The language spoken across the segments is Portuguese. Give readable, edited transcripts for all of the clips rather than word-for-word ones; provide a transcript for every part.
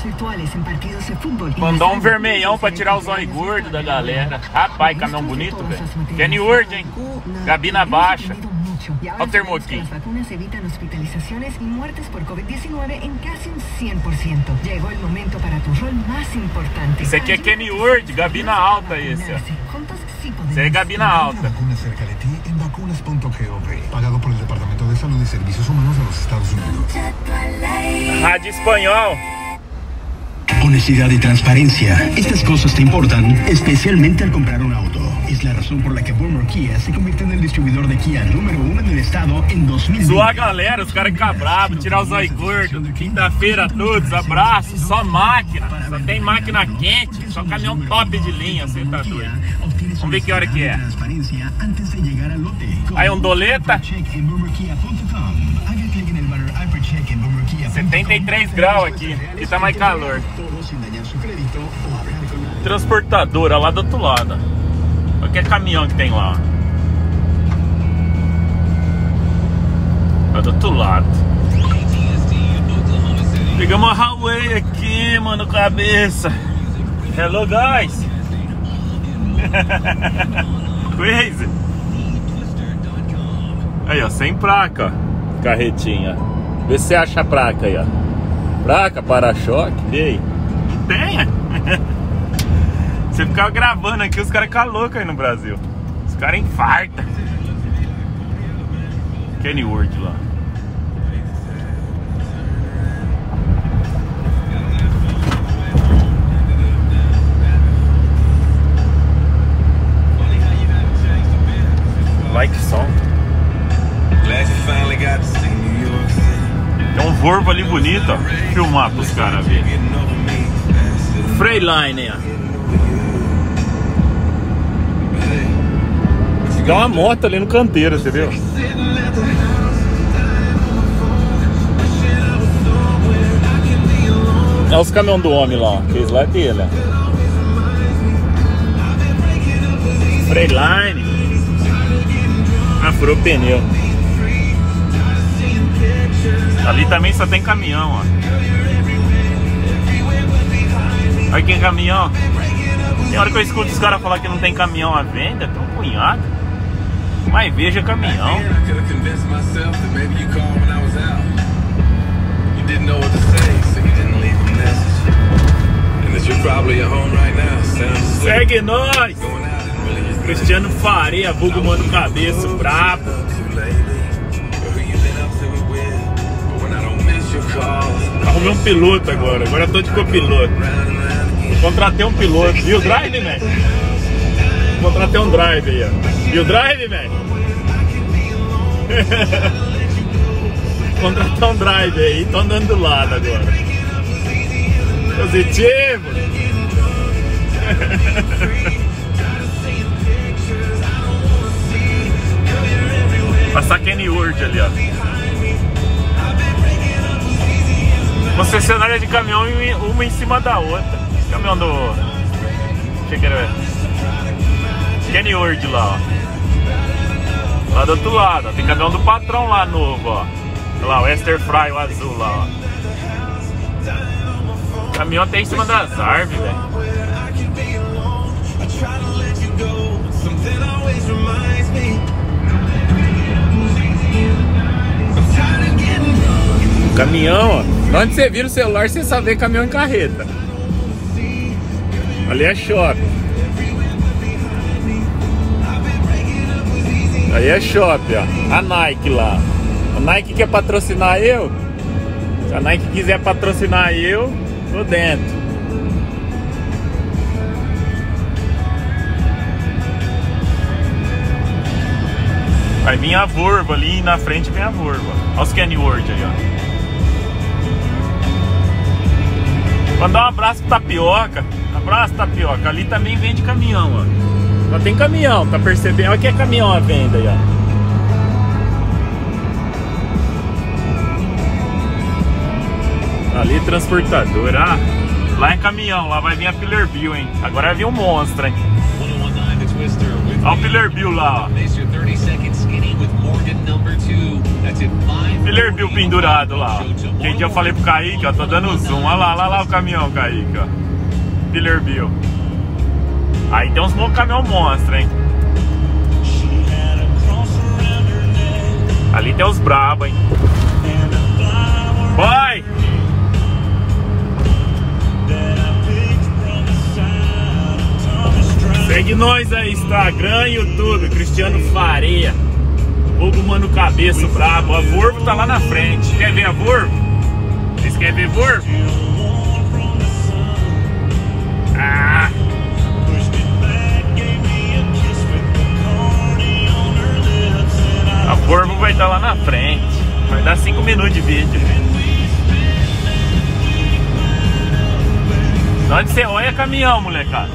Mandou um vermelhão pra tirar os olhos gordos da galera. Rapaz, caminhão bonito, velho. Kenny Word, hein? Gabina baixa. Olha o termo aqui. Esse aqui é Kenny Word, gabina alta esse, ó. Esse é gabina alta. Pagado por el Departamento de Salud y Servicios Humanos de los Estados Unidos. Rádio espanhol. Honestidad y transparencia. Estas cosas te importan, especialmente al comprar un auto. Es la razón por la que Boomer Kia se convirtió en el distribuidor de Kia número 1 en el estado en 2020. Zoa a galera, os caras ficam bravos, tirar os olhos gordos. Quinta-feira todos, abraço, só máquina. Só tem máquina quente, só caminhão top de linha, você tá doido. Vamos ver que hora que é. Aí um doleta. 73 graus aqui, aqui tá mais calor. Transportadora lá do outro lado. Olha que caminhão que tem lá. Lá do outro lado. Pegamos uma highway aqui, mano, cabeça. Hello, guys. Crazy. Aí, ó, sem placa, ó. Carretinha. Vê se você acha a placa aí, ó. Placa, para-choque, vê aí. Tenha. Você ficar gravando aqui, os caras ficam loucos aí no Brasil. Os caras infartam. Kenny Word lá. Like som. Tem um Volvo ali bonito, ó. Vou filmar pros caras verem. Freightliner, ó. Tem uma moto ali no canteiro, você viu? Olha os caminhões do homem lá, ó. Aqueles lá é dele, ó. Freightliner. Ah, furou o pneu. Ali também só tem caminhão, ó. Olha que caminhão. Tem hora que eu escuto os caras falar que não tem caminhão à venda, tem um punhado. Mas veja caminhão. Segue nós! Cristiano Faria, vulgo Mano Cabeça, brabo. Arrumei um piloto agora eu tô de copiloto. Contratei um piloto. Viu o drive, man? Contratei um drive aí, ó. Viu o drive, man? Contratei um drive aí, tô andando do lado agora. Positivo. Passar Kenny Word ali, ó. Concessionária de caminhão, uma em cima da outra. Caminhão do... Achei que era... Kenny Word lá, ó. Lá do outro lado, ó. Tem caminhão do patrão lá novo, ó. Olha lá, o Esther Fry, o azul lá, ó. O caminhão até em cima das árvores, velho. Caminhão, ó. Onde você vira o celular, você só vê caminhão em carreta. Ali é shopping. Aí é shopping, ó. A Nike lá. A Nike quer patrocinar eu? Se a Nike quiser patrocinar eu, tô dentro. Vai vir a Volvo ali, na frente vem a Volvo. Olha os Kenny Word aí, ó. Mandar um abraço pro Tapioca. Abraço, Tapioca. Ali também vende caminhão, ó. Só tem caminhão, tá percebendo? Olha que é caminhão à venda aí, ó. Ali transportadora. Ah, lá é caminhão, lá vai vir a Peterbilt, hein? Agora vai vir um monstro, hein? Olha o Peterbilt lá, ó. Peterbilt pendurado lá. Aquele dia eu falei pro Kaique, ó, tô dando zoom. Olha lá o caminhão, Kaique, ó. Peterbilt. Aí tem uns caminhão monstro, hein? Ali tem os brabo, hein? Vai! Segue nós aí, Instagram e YouTube, Cristiano Faria. Hugo Mano Cabeça Brabo. A Volvo tá lá na frente. Quer ver a Volvo? Vocês querem ver a Volvo? Ah! A Volvo vai estar lá na frente. Vai dar 5 minutos de vídeo. Onde você olha caminhão, molecada?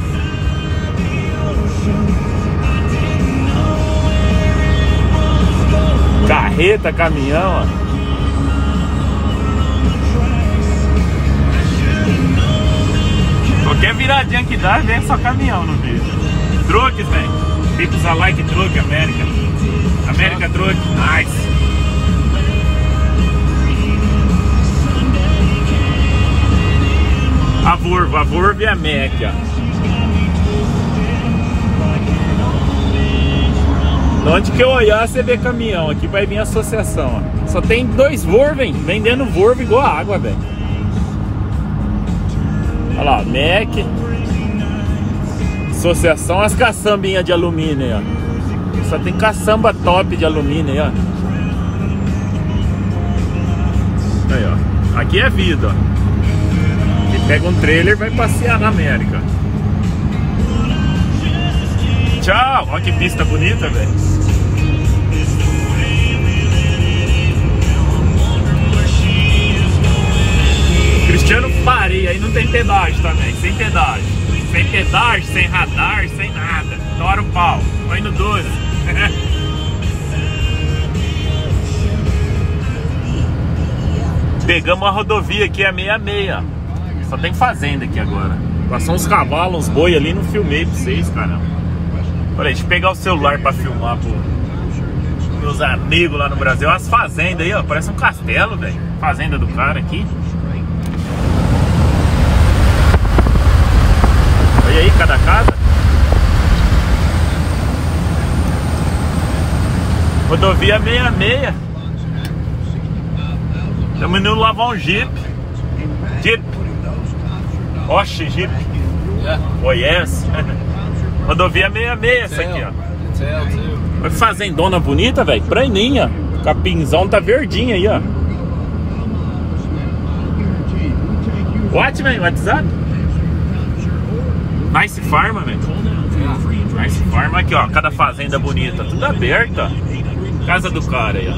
Carreta, caminhão, ó. Qualquer viradinha que dá, vem só caminhão no vídeo. Truques, velho. People's are like truck, América. América Truck, nice. A Volvo e a Mac, ó. Onde que eu olhar, você vê caminhão. Aqui vai vir a associação, ó. Só tem 2 Volvo, hein? Vendendo Volvo igual a água, velho. Olha lá, Mac. Associação, as caçambinhas de alumínio aí, ó. Só tem caçamba top de alumínio aí, ó. Aí, ó. Aqui é vida, ó. Quem pega um trailer vai passear na América. Tchau! Olha que pista bonita, velho. Cristiano Faria, aí não tem pedágio também, sem pedágio. Sem pedágio, sem radar, sem nada. Tora o pau. Vai no 12. Pegamos a rodovia aqui, a 66. Só tem fazenda aqui agora. Passou uns cavalos, uns boi ali, não filmei pra vocês, caramba. Peraí, deixa eu pegar o celular pra filmar pros meus amigos lá no Brasil. As fazendas aí, ó, parece um castelo, velho. Fazenda do cara aqui. Olha aí, cada casa. Rodovia 66. Estamos indo lavar um Jeep. Oxe, Jeep. Oh, yes. Rodovia 66 essa aqui, ó. Olha que fazendona bonita, velho. Praninha. Capinzão tá verdinho aí, ó. What, man? WhatsApp? Nice Farm, velho. Nice Farm. Aqui, ó. Cada fazenda bonita. Tudo aberto, ó. Casa do cara aí, ó.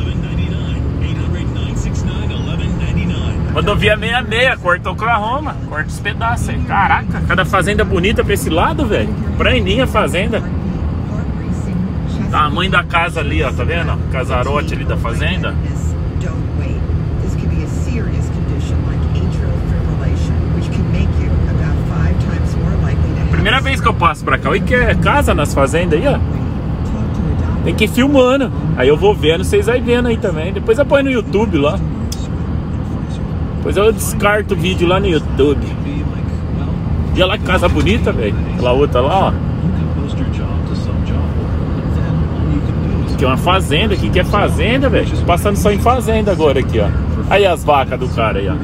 Rodovia 66, corta Oklahoma. Corta os pedaços aí. Caraca, cada fazenda bonita pra esse lado, velho. Praninha fazenda. Tamanho da casa ali, ó. Tá vendo? Casarote ali da fazenda. Primeira vez que eu passo pra cá. E que é casa nas fazendas aí, ó. Tem que ir filmando. Aí eu vou vendo, vocês aí vendo aí também. Depois eu ponho no YouTube lá. Depois eu descarto o vídeo lá no YouTube. E olha lá que casa bonita, velho. Aquela outra lá, ó. Aqui é uma fazenda. Aqui que é fazenda, velho. Passando só em fazenda agora aqui, ó. Aí as vacas do cara aí, ó.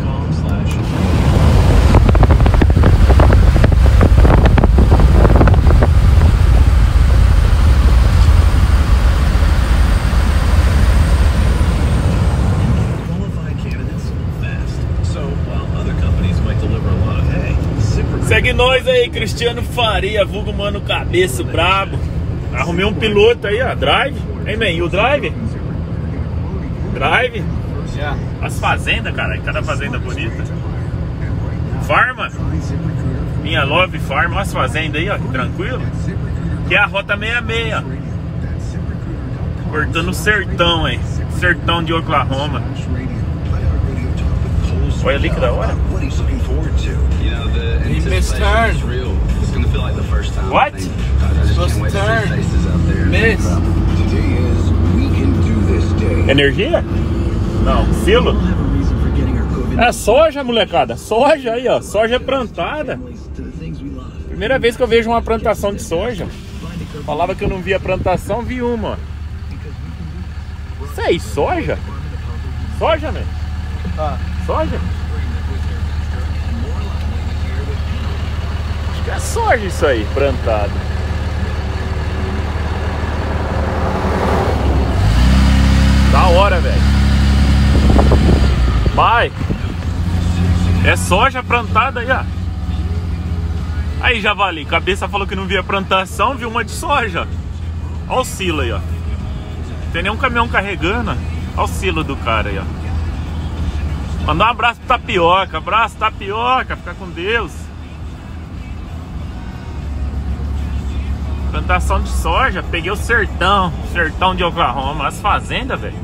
Segue nós aí, Cristiano Faria, vulgo Mano Cabeça Brabo. Arrumei um piloto aí, ó, drive. Hein, man, e o drive? Drive? As fazendas, cara, cada fazenda bonita. Farma. Minha Love Farm, as fazendas aí, ó, tranquilo. Que é a rota 66, ó. Cortando o sertão aí. Sertão de Oklahoma. Olha ali que da hora. He missed turn. What? Supposed to turn. Miss. Today is we can do this day. Energia? Não, silo? É soja, molecada. Soja aí, ó. Soja plantada. Primeira vez que eu vejo uma plantação de soja. Falava que eu não via plantação, vi uma, ó. Isso aí, soja? Soja, velho? Ah. Soja? Acho que é soja isso aí, plantado. Da hora, velho. Vai. É soja plantada aí, ó. Aí, javali, cabeça falou que não via plantação, viu uma de soja. Olha o silo aí, ó. Não tem nenhum caminhão carregando. Olha o silo do cara aí, ó. Mandar um abraço pro Tapioca. Abraço, Tapioca. Fica com Deus. Plantação de soja. Peguei o sertão. Sertão de Oklahoma. As fazendas, velho.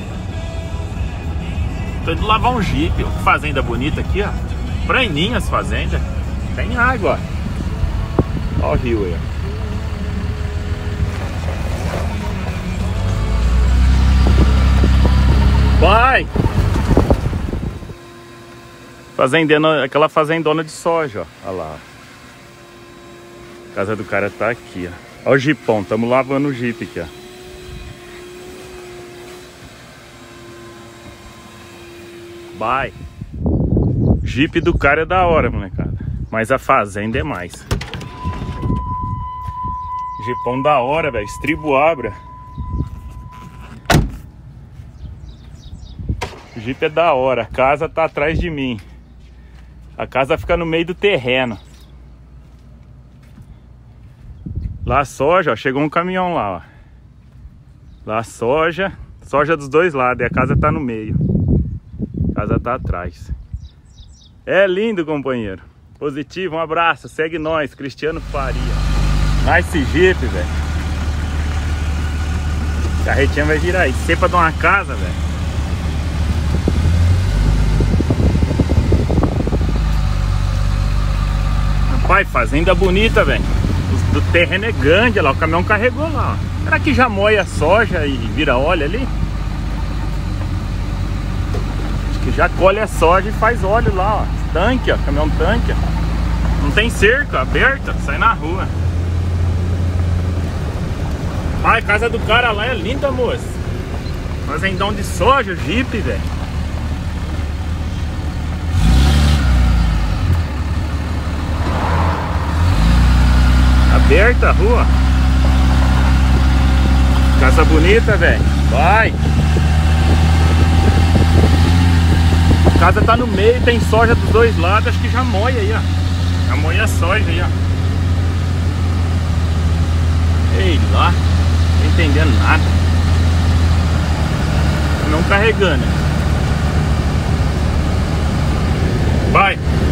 Tô indo lavar um Jeep. Ó. Fazenda bonita aqui, ó. Praninha as fazendas. Tem água, ó. Olha o rio aí, ó. Vai! Fazendona, aquela fazendona de soja, ó. Olha lá. A casa do cara tá aqui, ó. Olha o jipão, tamo lavando o Jeep aqui, ó. Vai! O Jeep do cara é da hora, molecada. Mas a fazenda é mais. Jeepão da hora, velho. Estribo Abra. O Jeep é da hora. A casa tá atrás de mim. A casa fica no meio do terreno. Lá soja, ó. Chegou um caminhão lá, ó. Lá soja. Soja dos dois lados. E a casa tá no meio. A casa tá atrás. É lindo, companheiro. Positivo, um abraço. Segue nós, Cristiano Faria. Nice Jeep, velho. Carretinha vai virar aí. Cepa de uma casa, velho. Rapaz, fazenda bonita, velho. Do terreno é grande, olha lá. O caminhão carregou lá, ó. Será que já moe a soja e vira óleo ali? Acho que já colhe a soja e faz óleo lá, ó. Tanque, ó. Caminhão tanque, ó. Não tem cerca aberta, sai na rua. Ai, a casa do cara lá é linda, moça. Fazendão de soja, Jeep, velho. Aberta a rua. Casa bonita, velho. Vai. A casa tá no meio, tem soja dos dois lados. Acho que já moe aí, ó. Já moe a soja aí, ó. Ei lá. Não tô entendendo nada. Não carregando. Vai.